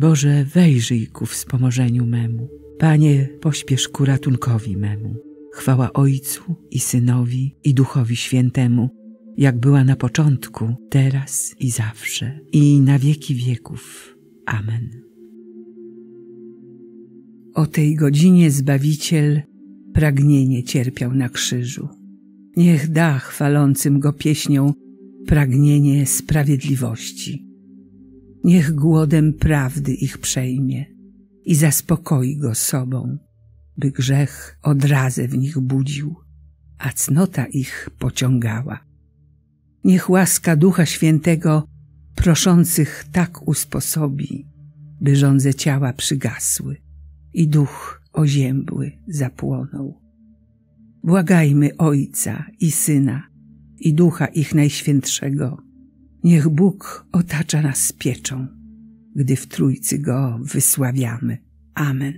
Boże, wejrzyj ku wspomożeniu memu. Panie, pośpiesz ku ratunkowi memu. Chwała Ojcu i Synowi i Duchowi Świętemu, jak była na początku, teraz i zawsze, i na wieki wieków. Amen. O tej godzinie Zbawiciel pragnienie cierpiał na krzyżu. Niech da chwalącym Go pieśnią pragnienie sprawiedliwości. Niech głodem prawdy ich przejmie i zaspokoi Go sobą, by grzech odrazę w nich budził, a cnota ich pociągała. Niech łaska Ducha Świętego proszących tak usposobi, by żądze ciała przygasły i duch oziębły zapłonął. Błagajmy Ojca i Syna i Ducha ich Najświętszego. Niech Bóg otacza nas pieczą, gdy w Trójcy Go wysławiamy. Amen.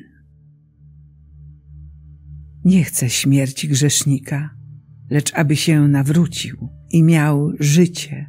Nie chcę śmierci grzesznika, lecz aby się nawrócił i miał życie.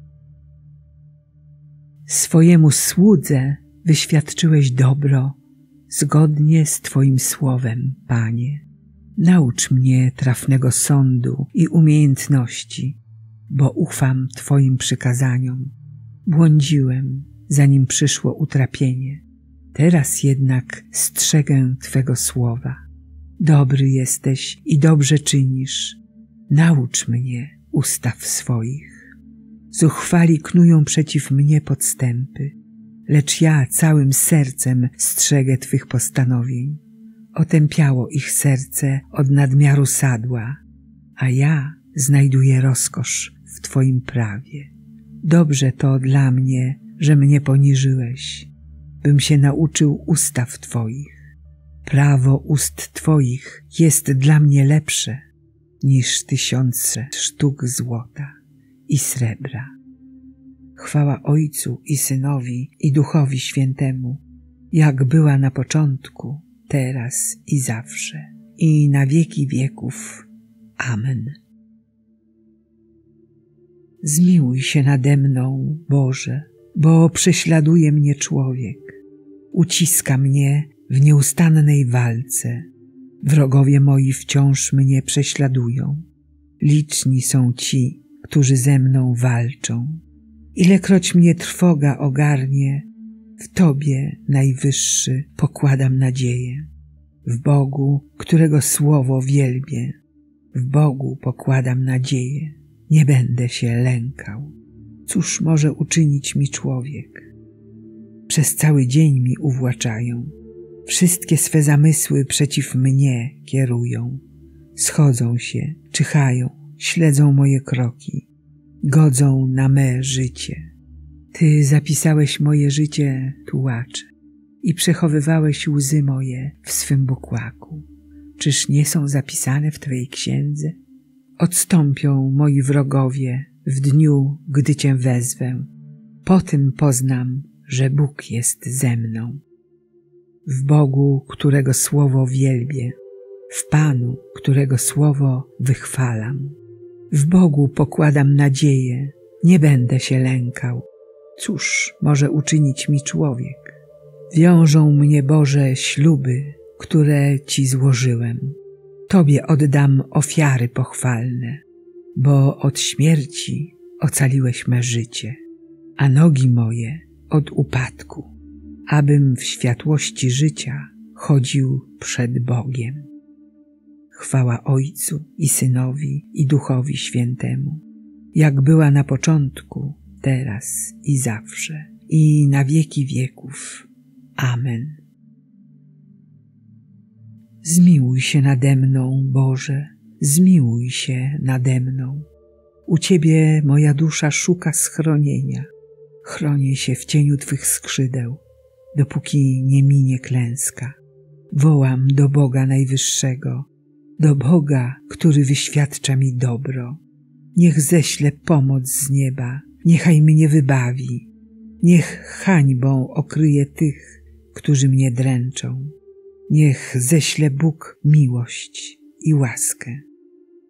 Swojemu słudze wyświadczyłeś dobro, zgodnie z Twoim słowem, Panie. Naucz mnie trafnego sądu i umiejętności, bo ufam Twoim przykazaniom. Błądziłem, zanim przyszło utrapienie. Teraz jednak strzegę Twego słowa. Dobry jesteś i dobrze czynisz. Naucz mnie ustaw swoich. Zuchwali knują przeciw mnie podstępy, lecz ja całym sercem strzegę Twych postanowień. Otępiało ich serce od nadmiaru sadła, a ja znajduję rozkosz w Twoim prawie. Dobrze to dla mnie, że mnie poniżyłeś, bym się nauczył ustaw Twoich. Prawo ust Twoich jest dla mnie lepsze niż 1000 sztuk złota i srebra. Chwała Ojcu i Synowi i Duchowi Świętemu, jak była na początku, teraz i zawsze, i na wieki wieków. Amen. Zmiłuj się nade mną, Boże, bo prześladuje mnie człowiek. Uciska mnie w nieustannej walce. Wrogowie moi wciąż mnie prześladują. Liczni są ci, którzy ze mną walczą. Ilekroć mnie trwoga ogarnie, w Tobie, Najwyższy, pokładam nadzieję. W Bogu, którego słowo wielbię, w Bogu pokładam nadzieję. Nie będę się lękał. Cóż może uczynić mi człowiek? Przez cały dzień mi uwłaczają. Wszystkie swe zamysły przeciw mnie kierują. Schodzą się, czyhają, śledzą moje kroki. Godzą na me życie. Ty zapisałeś moje życie, tułacze, i przechowywałeś łzy moje w swym bukłaku. Czyż nie są zapisane w Twojej księdze? Odstąpią moi wrogowie w dniu, gdy Cię wezwę. Potem poznam, że Bóg jest ze mną. W Bogu, którego słowo wielbię, w Panu, którego słowo wychwalam. W Bogu pokładam nadzieję, nie będę się lękał. Cóż może uczynić mi człowiek? Wiążą mnie, Boże, śluby, które Ci złożyłem. Tobie oddam ofiary pochwalne, bo od śmierci ocaliłeś me życie, a nogi moje od upadku, abym w światłości życia chodził przed Bogiem. Chwała Ojcu i Synowi i Duchowi Świętemu, jak była na początku, teraz i zawsze, i na wieki wieków. Amen. Zmiłuj się nade mną, Boże, zmiłuj się nade mną. U Ciebie moja dusza szuka schronienia. Chronię się w cieniu Twych skrzydeł, dopóki nie minie klęska. Wołam do Boga Najwyższego, do Boga, który wyświadcza mi dobro. Niech ześle pomoc z nieba, niechaj mnie wybawi. Niech hańbą okryje tych, którzy mnie dręczą. Niech ześle Bóg miłość i łaskę.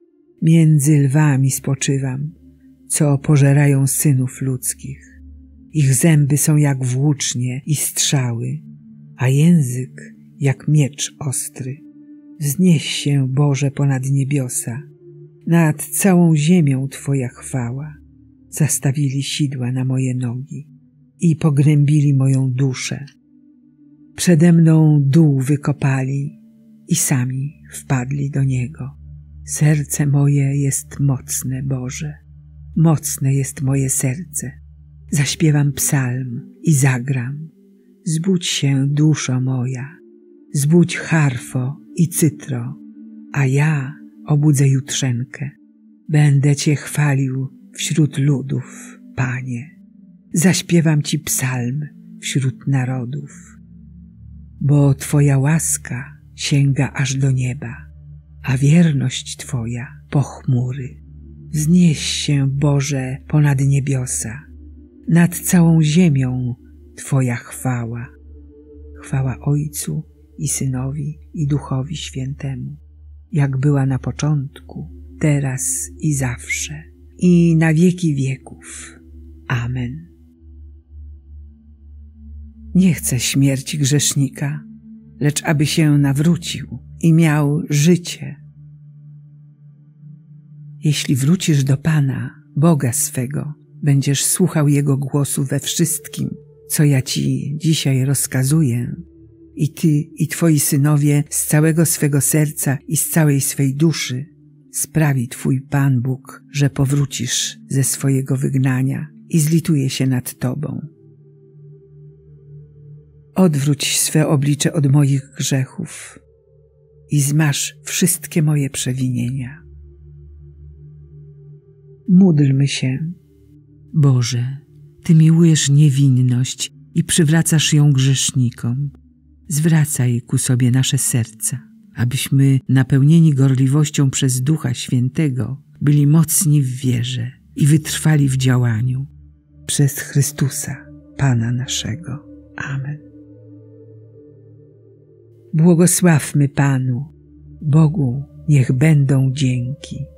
Między lwami spoczywam, co pożerają synów ludzkich. Ich zęby są jak włócznie i strzały, a język jak miecz ostry. Wznieś się, Boże, ponad niebiosa, nad całą ziemią Twoja chwała. Zastawili sidła na moje nogi i pogrębili moją duszę. Przede mną dół wykopali i sami wpadli do niego. Serce moje jest mocne, Boże, mocne jest moje serce. Zaśpiewam psalm i zagram. Zbudź się, duszo moja, zbudź harfo i cytro, a ja obudzę jutrzenkę. Będę Cię chwalił wśród ludów, Panie. Zaśpiewam Ci psalm wśród narodów. Bo Twoja łaska sięga aż do nieba, a wierność Twoja po chmury. Wznieś się, Boże, ponad niebiosa, nad całą ziemią Twoja chwała. Chwała Ojcu i Synowi i Duchowi Świętemu, jak była na początku, teraz i zawsze, i na wieki wieków. Amen. Nie chcę śmierci grzesznika, lecz aby się nawrócił i miał życie. Jeśli wrócisz do Pana, Boga swego, będziesz słuchał Jego głosu we wszystkim, co ja Ci dzisiaj rozkazuję, i Ty i Twoi synowie z całego swego serca i z całej swej duszy, sprawi Twój Pan Bóg, że powrócisz ze swojego wygnania i zlituje się nad Tobą. Odwróć swe oblicze od moich grzechów i zmaż wszystkie moje przewinienia. Módlmy się. Boże, Ty miłujesz niewinność i przywracasz ją grzesznikom. Zwracaj ku sobie nasze serca, abyśmy, napełnieni gorliwością przez Ducha Świętego, byli mocni w wierze i wytrwali w działaniu. Przez Chrystusa, Pana naszego. Amen. Błogosławmy Panu, Bogu niech będą dzięki.